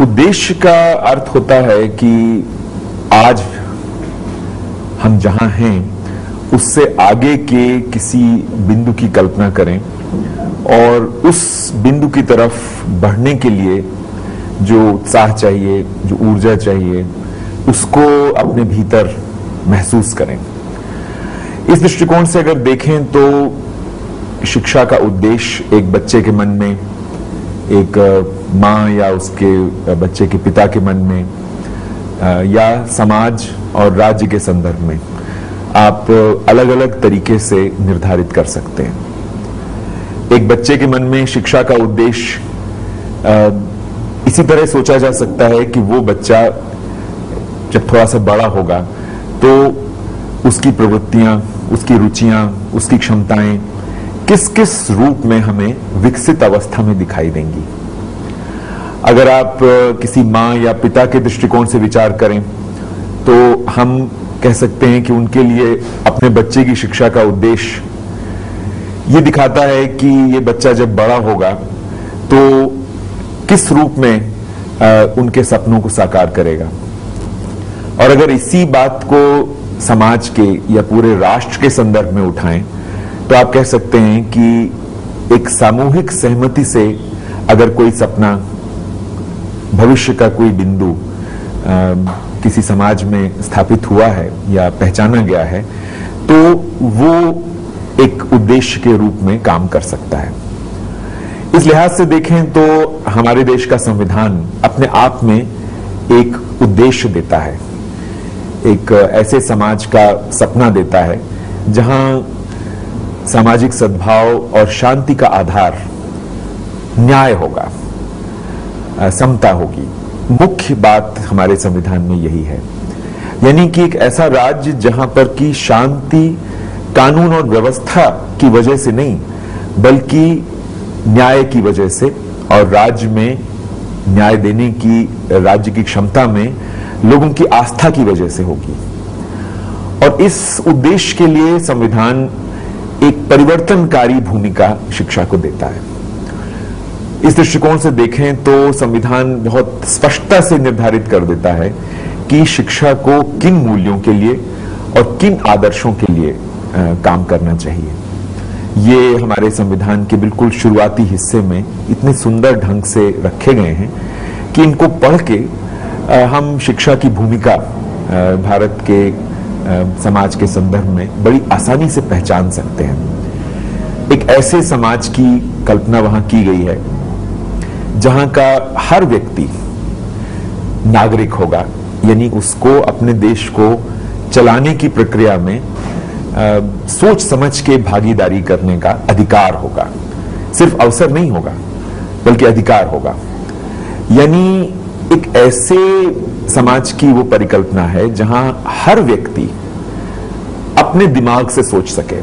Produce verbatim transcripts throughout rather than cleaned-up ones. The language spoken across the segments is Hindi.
उद्देश्य का अर्थ होता है कि आज हम जहां हैं उससे आगे के किसी बिंदु की कल्पना करें और उस बिंदु की तरफ बढ़ने के लिए जो उत्साह चाहिए, जो ऊर्जा चाहिए, उसको अपने भीतर महसूस करें। इस दृष्टिकोण से अगर देखें तो शिक्षा का उद्देश्य एक बच्चे के मन में, एक माँ या उसके बच्चे के पिता के मन में, या समाज और राज्य के संदर्भ में आप अलग अलग तरीके से निर्धारित कर सकते हैं। एक बच्चे के मन में शिक्षा का उद्देश्य इसी तरह सोचा जा सकता है कि वो बच्चा जब थोड़ा सा बड़ा होगा तो उसकी प्रवृत्तियां, उसकी रुचियां, उसकी क्षमताएं किस किस रूप में हमें विकसित अवस्था में दिखाई देंगी। अगर आप किसी माँ या पिता के दृष्टिकोण से विचार करें तो हम कह सकते हैं कि उनके लिए अपने बच्चे की शिक्षा का उद्देश्य ये दिखाता है कि ये बच्चा जब बड़ा होगा तो किस रूप में आ, उनके सपनों को साकार करेगा। और अगर इसी बात को समाज के या पूरे राष्ट्र के संदर्भ में उठाएं तो आप कह सकते हैं कि एक सामूहिक सहमति से अगर कोई सपना, भविष्य का कोई बिंदु किसी समाज में स्थापित हुआ है या पहचाना गया है तो वो एक उद्देश्य के रूप में काम कर सकता है। इस लिहाज से देखें तो हमारे देश का संविधान अपने आप में एक उद्देश्य देता है, एक ऐसे समाज का सपना देता है जहां सामाजिक सद्भाव और शांति का आधार न्याय होगा, समता होगी। मुख्य बात हमारे संविधान में यही है, यानी कि एक ऐसा राज्य जहां पर की शांति कानून और व्यवस्था की वजह से नहीं बल्कि न्याय की वजह से और राज्य में न्याय देने की, राज्य की क्षमता में लोगों की आस्था की वजह से होगी। और इस उद्देश्य के लिए संविधान एक परिवर्तनकारी भूमिका शिक्षा को देता है। इस दृष्टिकोण से देखें तो संविधान बहुत स्पष्टता से निर्धारित कर देता है कि शिक्षा को किन मूल्यों के लिए और किन आदर्शों के लिए आ, काम करना चाहिए। ये हमारे संविधान के बिल्कुल शुरुआती हिस्से में इतने सुंदर ढंग से रखे गए हैं कि इनको पढ़ के आ, हम शिक्षा की भूमिका आ, भारत के आ, समाज के संदर्भ में बड़ी आसानी से पहचान सकते हैं। एक ऐसे समाज की कल्पना वहां की गई है जहां का हर व्यक्ति नागरिक होगा, यानी उसको अपने देश को चलाने की प्रक्रिया में आ, सोच समझ के भागीदारी करने का अधिकार होगा। सिर्फ अवसर नहीं होगा बल्कि अधिकार होगा। यानी एक ऐसे समाज की वो परिकल्पना है जहां हर व्यक्ति अपने दिमाग से सोच सके,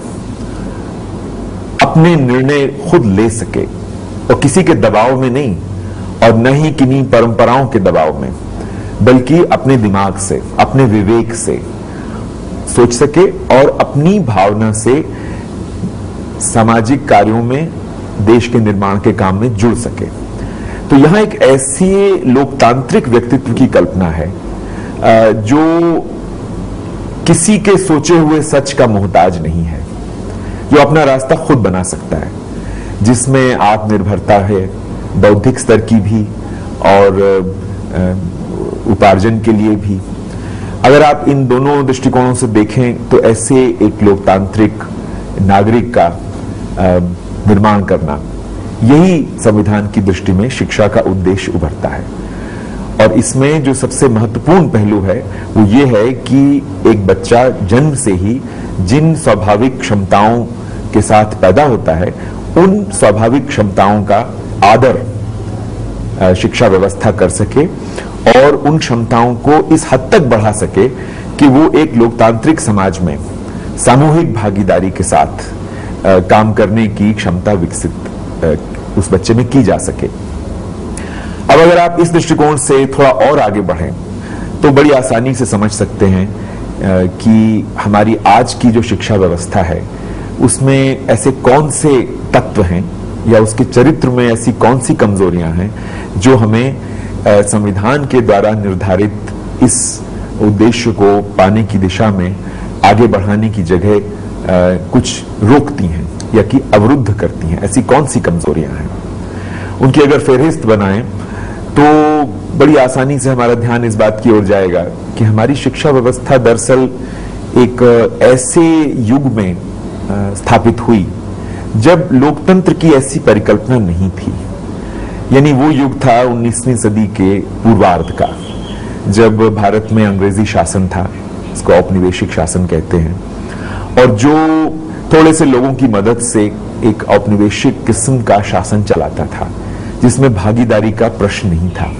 अपने निर्णय खुद ले सके और किसी के दबाव में नहीं और न ही किन्हीं परंपराओं के दबाव में बल्कि अपने दिमाग से, अपने विवेक से सोच सके और अपनी भावना से सामाजिक कार्यों में, देश के निर्माण के काम में जुड़ सके। तो यहां एक ऐसी लोकतांत्रिक व्यक्तित्व की कल्पना है जो किसी के सोचे हुए सच का मोहताज नहीं है, जो अपना रास्ता खुद बना सकता है, जिसमें आत्मनिर्भरता है, बौद्धिक स्तर की भी और उपार्जन के लिए भी। अगर आप इन दोनों दृष्टिकोणों से देखें तो ऐसे एक लोकतांत्रिक नागरिक का निर्माण करना, यही संविधान की दृष्टि में शिक्षा का उद्देश्य उभरता है। और इसमें जो सबसे महत्वपूर्ण पहलू है वो ये है कि एक बच्चा जन्म से ही जिन स्वाभाविक क्षमताओं के साथ पैदा होता है उन स्वाभाविक क्षमताओं का आदर शिक्षा व्यवस्था कर सके और उन क्षमताओं को इस हद तक बढ़ा सके कि वो एक लोकतांत्रिक समाज में सामूहिक भागीदारी के साथ आ, काम करने की क्षमता विकसित आ, उस बच्चे में की जा सके। अब अगर आप इस दृष्टिकोण से थोड़ा और आगे बढ़ें तो बड़ी आसानी से समझ सकते हैं आ, कि हमारी आज की जो शिक्षा व्यवस्था है उसमें ऐसे कौन से तत्व हैं या उसके चरित्र में ऐसी कौन सी कमजोरियां हैं जो हमें संविधान के द्वारा निर्धारित इस उद्देश्य को पाने की दिशा में आगे बढ़ाने की जगह कुछ रोकती हैं या कि अवरुद्ध करती हैं? ऐसी कौन सी कमजोरियां हैं? उनकी अगर फेहरिस्त बनाएं तो बड़ी आसानी से हमारा ध्यान इस बात की ओर जाएगा कि हमारी शिक्षा व्यवस्था दरअसल एक ऐसे युग में स्थापित हुई जब लोकतंत्र की ऐसी परिकल्पना नहीं थी। यानी वो युग था उन्नीसवीं सदी के पूर्वार्ध का, जब भारत में अंग्रेजी शासन था, इसको औपनिवेशिक शासन कहते हैं, और जो थोड़े से लोगों की मदद से एक औपनिवेशिक किस्म का शासन चलाता था, जिसमें भागीदारी का प्रश्न नहीं था।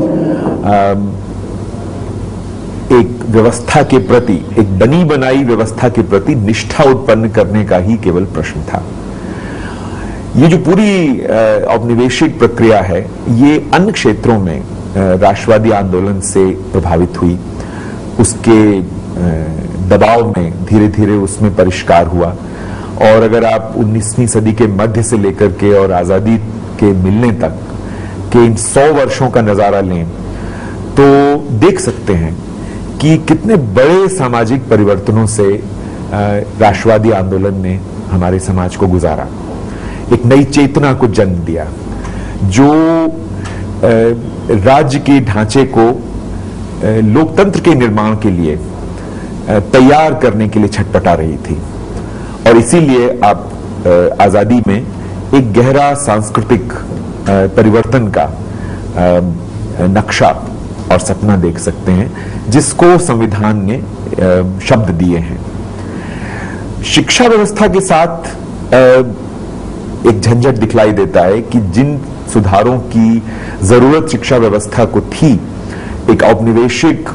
एक व्यवस्था के प्रति, एक बनी बनाई व्यवस्था के प्रति निष्ठा उत्पन्न करने का ही केवल प्रश्न था। ये जो पूरी औपनिवेशिक प्रक्रिया है, ये अन्य क्षेत्रों में राष्ट्रवादी आंदोलन से प्रभावित हुई, उसके दबाव में धीरे धीरे उसमें परिष्कार हुआ। और अगर आप उन्नीसवीं सदी के मध्य से लेकर के और आजादी के मिलने तक के इन सौ वर्षों का नजारा लें तो देख सकते हैं कि कितने बड़े सामाजिक परिवर्तनों से राष्ट्रवादी आंदोलन ने हमारे समाज को गुजारा, एक नई चेतना को जन्म दिया, जो राज्य के ढांचे को लोकतंत्र के निर्माण के लिए तैयार करने के लिए छटपटा रही थी। और इसीलिए आप आजादी में एक गहरा सांस्कृतिक परिवर्तन का नक्शा और सपना देख सकते हैं, जिसको संविधान ने शब्द दिए हैं। शिक्षा व्यवस्था के साथ एक झंझट दिखलाई देता है कि जिन सुधारों की जरूरत शिक्षा व्यवस्था को थी, एक औपनिवेशिक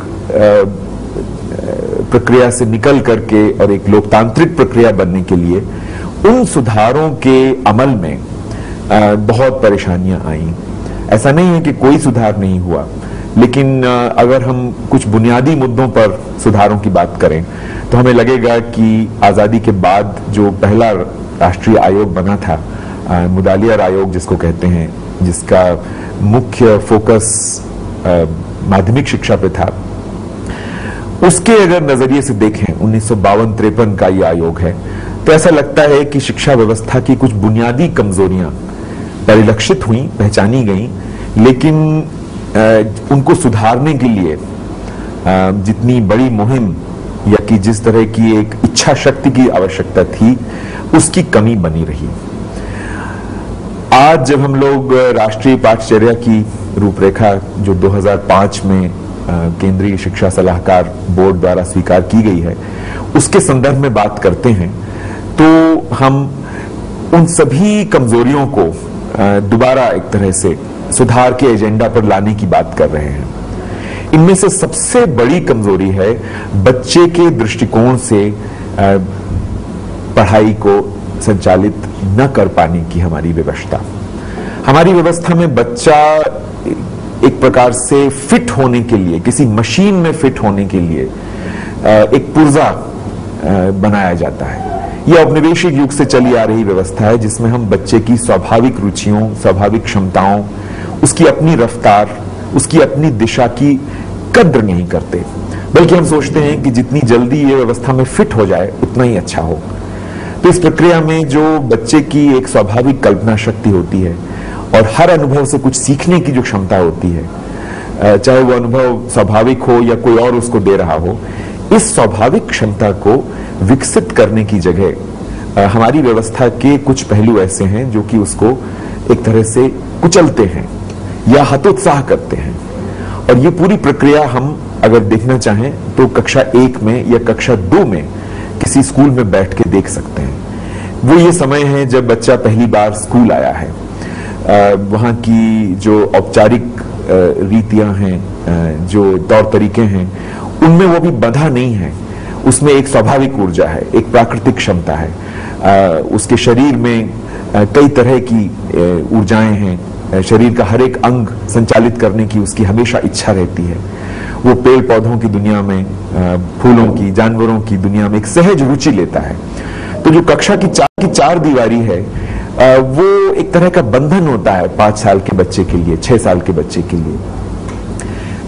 प्रक्रिया से निकल करके और एक लोकतांत्रिक प्रक्रिया बनने के लिए, उन सुधारों के अमल में बहुत परेशानियां आई। ऐसा नहीं है कि कोई सुधार नहीं हुआ, लेकिन अगर हम कुछ बुनियादी मुद्दों पर सुधारों की बात करें तो हमें लगेगा कि आजादी के बाद जो पहला राष्ट्रीय आयोग बना था, मुदालियार आयोग जिसको कहते हैं, जिसका मुख्य फोकस माध्यमिक शिक्षा पे था, उसके अगर नजरिए से देखें उन्नीस सौ बावन तिरपन का ये आयोग है, तो ऐसा लगता है कि शिक्षा व्यवस्था की कुछ बुनियादी कमजोरियां परिलक्षित हुई, पहचानी गई, लेकिन उनको सुधारने के लिए जितनी बड़ी मुहिम या कि जिस तरह की एक इच्छा शक्ति की आवश्यकता थी, उसकी कमी बनी रही। आज जब हम लोग राष्ट्रीय पाठचर्या की रूपरेखा जो दो हज़ार पाँच में केंद्रीय शिक्षा सलाहकार बोर्ड द्वारा स्वीकार की गई है, उसके संदर्भ में बात करते हैं, तो हम उन सभी कमजोरियों को दोबारा एक तरह से सुधार के एजेंडा पर लाने की बात कर रहे हैं। इनमें से सबसे बड़ी कमजोरी है बच्चे के दृष्टिकोण से पढ़ाई को संचालित न कर पाने की हमारी व्यवस्था। हमारी व्यवस्था में बच्चा एक प्रकार से फिट होने के लिए, किसी मशीन में फिट होने के लिए एक पुर्जा बनाया जाता है। यह औपनिवेशिक युग से चली आ रही व्यवस्था है, जिसमें हम बच्चे की स्वाभाविक रुचियों, स्वाभाविक क्षमताओं, उसकी अपनी रफ्तार, उसकी अपनी दिशा की कद्र नहीं करते, बल्कि हम सोचते हैं कि जितनी जल्दी ये व्यवस्था में फिट हो जाए उतना ही अच्छा हो। तो इस प्रक्रिया में जो बच्चे की एक स्वाभाविक कल्पना शक्ति होती है और हर अनुभव से कुछ सीखने की जो क्षमता होती है, चाहे वो अनुभव स्वाभाविक हो या कोई और उसको दे रहा हो, इस स्वाभाविक क्षमता को विकसित करने की जगह हमारी व्यवस्था के कुछ पहलू ऐसे हैं जो कि उसको एक तरह से कुचलते हैं या हतोत्साह करते हैं। और ये पूरी प्रक्रिया हम अगर देखना चाहें तो कक्षा एक में या कक्षा दो में किसी स्कूल में बैठ के देख सकते हैं। वो ये समय है जब बच्चा पहली बार स्कूल आया है, वहां की जो औपचारिक रीतियां हैं, जो तौर तरीके हैं, उनमें वो भी बंधा नहीं है। उसमें एक स्वाभाविक ऊर्जा है, एक प्राकृतिक क्षमता है, उसके शरीर में कई तरह की ऊर्जाएं हैं, शरीर का हर एक अंग संचालित करने की उसकी हमेशा इच्छा रहती है। वो पेड़ पौधों की दुनिया में, फूलों की, जानवरों की दुनिया में एक सहज रुचि लेता है। तो जो कक्षा की चार की चार दीवारी है, वो एक तरह का बंधन होता है पांच साल के बच्चे के लिए, छह साल के बच्चे के लिए।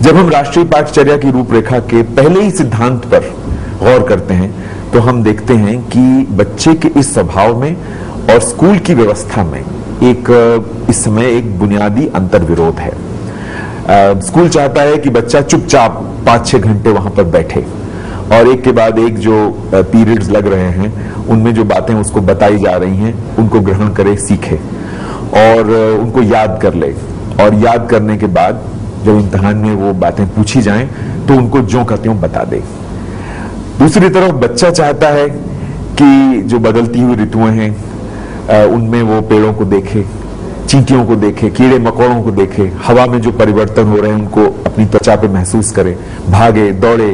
जब हम राष्ट्रीय पाठचर्या की रूपरेखा के पहले ही सिद्धांत पर गौर करते हैं तो हम देखते हैं कि बच्चे के इस स्वभाव में और स्कूल की व्यवस्था में एक इस समय एक बुनियादी अंतर विरोध है। आ, स्कूल चाहता है कि बच्चा चुपचाप पांच छह घंटे वहां पर बैठे और एक के बाद एक जो पीरियड्स लग रहे हैं उनमें जो बातें उसको बताई जा रही हैं उनको ग्रहण करे, सीखे और उनको याद कर ले, और याद करने के बाद जब इम्तिहान में वो बातें पूछी जाएं तो उनको ज्यों का त्यों बता दे। दूसरी तरफ बच्चा चाहता है कि जो बदलती हुई ऋतुएं हैं उनमें वो पेड़ों को देखे, चींटियों को देखे, कीड़े मकोड़ों को देखे, हवा में जो परिवर्तन हो रहे हैं उनको अपनी त्वचा पे महसूस करे, भागे दौड़े,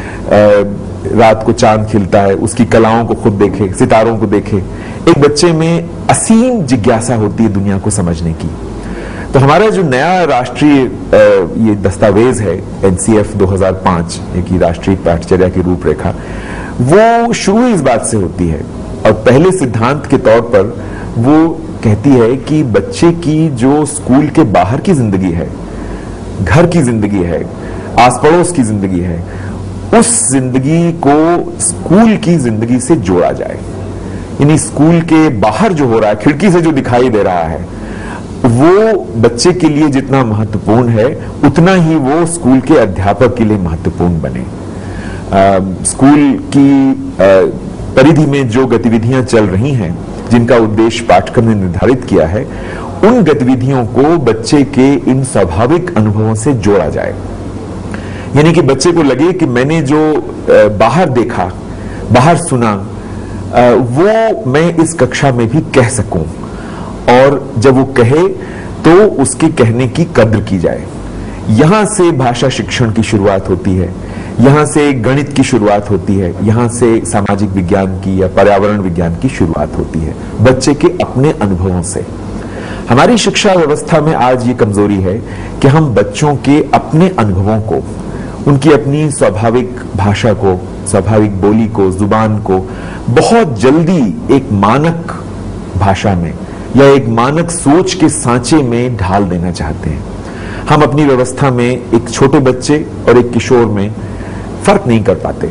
रात को चांद खिलता है उसकी कलाओं को खुद देखे, सितारों को देखे। एक बच्चे में असीम जिज्ञासा होती है दुनिया को समझने की। तो हमारा जो नया राष्ट्रीय ये दस्तावेज है एनसीएफ दो हज़ार पाँच की राष्ट्रीय पाठचर्या की रूपरेखा, वो शुरू इस बात से होती है और पहले सिद्धांत के तौर पर वो कहती है कि बच्चे की जो स्कूल के बाहर की जिंदगी है, घर की जिंदगी है, आस पड़ोस की जिंदगी है, उस जिंदगी को स्कूल की जिंदगी से जोड़ा जाए। यानी स्कूल के बाहर जो हो रहा है, खिड़की से जो दिखाई दे रहा है, वो बच्चे के लिए जितना महत्वपूर्ण है उतना ही वो स्कूल के अध्यापक के लिए महत्वपूर्ण बने। आ, स्कूल की आ, परिधि में जो गतिविधियां चल रही हैं जिनका उद्देश्य पाठ्यक्रम ने निर्धारित किया है, उन गतिविधियों को बच्चे के इन स्वाभाविक अनुभवों से जोड़ा जाए। यानी कि बच्चे को लगे कि मैंने जो बाहर देखा, बाहर सुना, वो मैं इस कक्षा में भी कह सकूं, और जब वो कहे तो उसके कहने की कद्र की जाए। यहां से भाषा शिक्षण की शुरुआत होती है, यहां से गणित की शुरुआत होती है, यहां से सामाजिक विज्ञान की या पर्यावरण विज्ञान की शुरुआत होती है, बच्चे के अपने अनुभवों से। हमारी शिक्षा व्यवस्था में आज ये कमजोरी है कि हम बच्चों के अपने अनुभवों को, उनकी अपनी स्वाभाविक भाषा को, स्वाभाविक बोली को, जुबान को बहुत जल्दी एक मानक भाषा में या एक मानक सोच के सांचे में ढाल देना चाहते हैं। हम अपनी व्यवस्था में एक छोटे बच्चे और एक किशोर में फर्क नहीं कर पाते।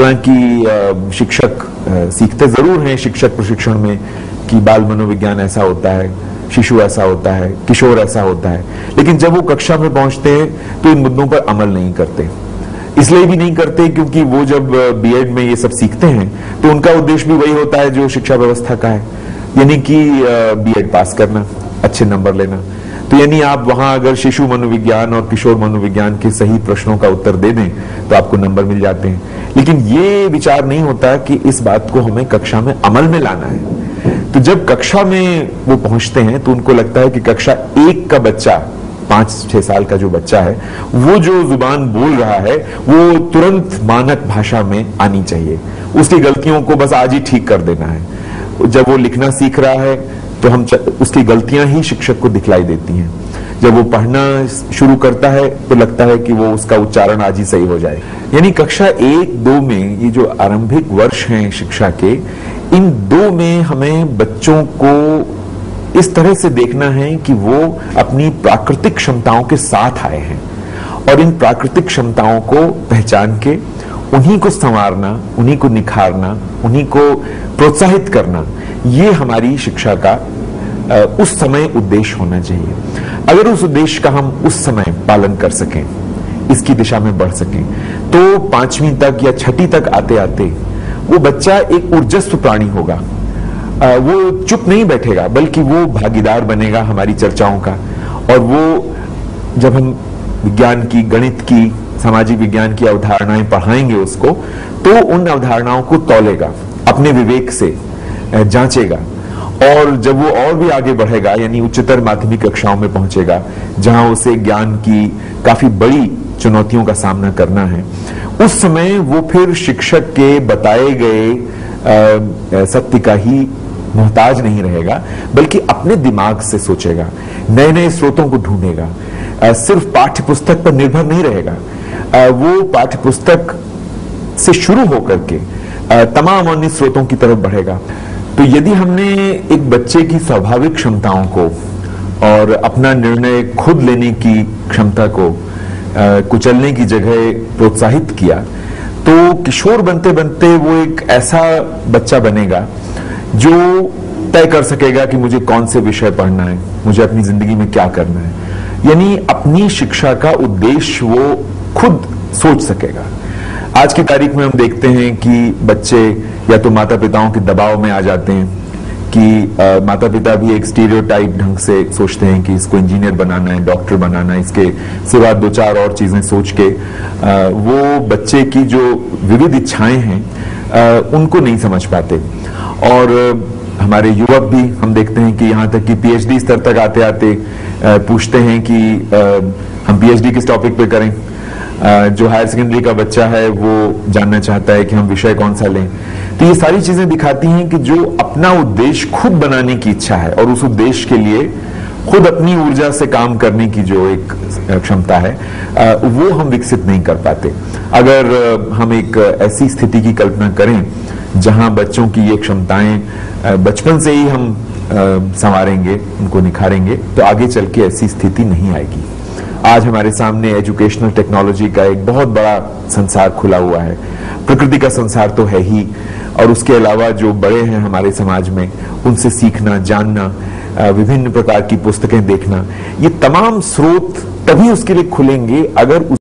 हालांकि शिक्षक सीखते जरूर हैं शिक्षक प्रशिक्षण में कि बाल मनोविज्ञान ऐसा होता है, शिशु ऐसा होता है, किशोर ऐसा होता है, लेकिन जब वो कक्षा में पहुंचते हैं तो इन मुद्दों पर अमल नहीं करते। इसलिए भी नहीं करते क्योंकि वो जब बीएड में ये सब सीखते हैं तो उनका उद्देश्य भी वही होता है जो शिक्षा व्यवस्था का है, यानी कि बीएड पास करना, अच्छे नंबर लेना। तो यानी आप वहां अगर शिशु मनोविज्ञान और किशोर मनोविज्ञान के सही प्रश्नों का उत्तर दे दें तो आपको नंबर मिल जाते हैं, लेकिन ये विचार नहीं होता कि इस बात को हमें कक्षा में अमल में लाना है। तो जब कक्षा में वो पहुंचते हैं तो उनको लगता है कि कक्षा एक का बच्चा, पांच छह साल का जो बच्चा है, वो जो जुबान बोल रहा है वो तुरंत मानक भाषा में आनी चाहिए, उसकी गलतियों को बस आज ही ठीक कर देना है। जब वो लिखना सीख रहा है तो हम उसकी गलतियां ही शिक्षक को दिखलाई देती हैं। जब वो पढ़ना शुरू करता है तो लगता है कि वो उसका उच्चारण आज ही सही हो जाए। यानी कक्षा एक दो में ये जो आरंभिक वर्ष हैं शिक्षा के, इन दो में हमें बच्चों को इस तरह से देखना है कि वो अपनी प्राकृतिक क्षमताओं के साथ आए हैं और इन प्राकृतिक क्षमताओं को पहचान के उन्हीं को संवारना, उन्हीं को निखारना, उन्हीं को प्रोत्साहित करना, ये हमारी शिक्षा का उस समय उद्देश्य होना चाहिए। अगर उस उद्देश्य का हम उस समय पालन कर सकें, इसकी दिशा में बढ़ सकें, तो पांचवी तक या छठी तक आते आते वो बच्चा एक ऊर्जस्व प्राणी होगा। वो चुप नहीं बैठेगा बल्कि वो भागीदार बनेगा हमारी चर्चाओं का, और वो जब हम विज्ञान की, गणित की, सामाजिक विज्ञान की अवधारणाएं पढ़ाएंगे उसको, तो उन अवधारणाओं को तौलेगा, अपने विवेक से जांचेगा, और जब वो और भी आगे बढ़ेगा यानी उच्चतर माध्यमिक कक्षाओं में पहुंचेगा जहां उसे ज्ञान की काफी बड़ी चुनौतियों का सामना करना है, उस समय वो फिर शिक्षक के बताए गए सत्य का ही मोहताज नहीं रहेगा बल्कि अपने दिमाग से सोचेगा, नए नए स्रोतों को ढूंढेगा, सिर्फ पाठ्य पुस्तक पर निर्भर नहीं रहेगा। वो पाठ्य पुस्तक से शुरू होकर के तमाम अन्य स्रोतों की तरफ बढ़ेगा। तो यदि हमने एक बच्चे की स्वाभाविक क्षमताओं को और अपना निर्णय खुद लेने की क्षमता को कुचलने की जगह प्रोत्साहित किया, तो किशोर बनते बनते वो एक ऐसा बच्चा बनेगा जो तय कर सकेगा कि मुझे कौन से विषय पढ़ना है, मुझे अपनी जिंदगी में क्या करना है। यानी अपनी शिक्षा का उद्देश्य वो खुद सोच सकेगा। आज की तारीख में हम देखते हैं कि बच्चे या तो माता पिताओं के दबाव में आ जाते हैं कि माता पिता भी एक स्टीरियोटाइप ढंग से सोचते हैं कि इसको इंजीनियर बनाना है, डॉक्टर बनाना है, इसके सिवा दो चार और चीजें सोच के आ, वो बच्चे की जो विविध इच्छाएं हैं आ, उनको नहीं समझ पाते। और हमारे युवक भी हम देखते हैं कि यहाँ तक कि पीएचडी स्तर तक आते आते पूछते हैं कि आ, हम पीएचडी किस टॉपिक पे करें। जो हायर सेकेंडरी का बच्चा है वो जानना चाहता है कि हम विषय कौन सा लें। तो ये सारी चीजें दिखाती हैं कि जो अपना उद्देश्य खुद बनाने की इच्छा है और उस उद्देश्य के लिए खुद अपनी ऊर्जा से काम करने की जो एक क्षमता है वो हम विकसित नहीं कर पाते। अगर हम एक ऐसी स्थिति की कल्पना करें जहां बच्चों की ये क्षमताएं बचपन से ही हम संवारेंगे, उनको निखारेंगे, तो आगे चल के ऐसी स्थिति नहीं आएगी। आज हमारे सामने एजुकेशनल टेक्नोलॉजी का एक बहुत बड़ा संसार खुला हुआ है। प्रकृति का संसार तो है ही, और उसके अलावा जो बड़े हैं हमारे समाज में, उनसे सीखना, जानना, विभिन्न प्रकार की पुस्तकें देखना, ये तमाम स्रोत तभी उसके लिए खुलेंगे अगर